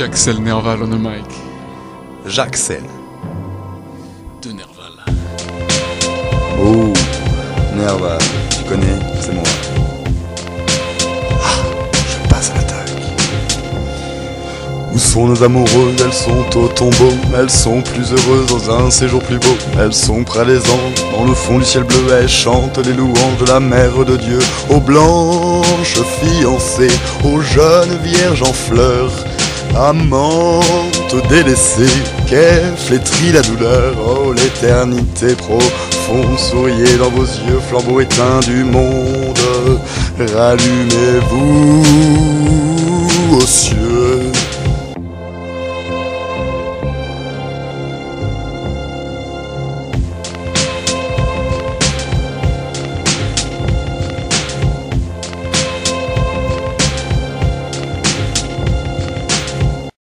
Jaxel Nerval on the mic. Jaxel. De Nerval. Oh, Nerval, tu connais, c'est moi. Ah, je passe à l'attaque. Où sont nos amoureuses? Elles sont au tombeau. Elles sont plus heureuses dans un séjour plus beau. Elles sont près des anges, dans le fond du ciel bleu. Elles chantent les louanges de la mère de Dieu. Aux blanches fiancées, aux jeunes vierges en fleurs, amantes délaissées, qu'elle flétrit la douleur. Oh, l'éternité profonde, souriez dans vos yeux, flambeaux éteints du monde. Rallumez-vous aux cieux.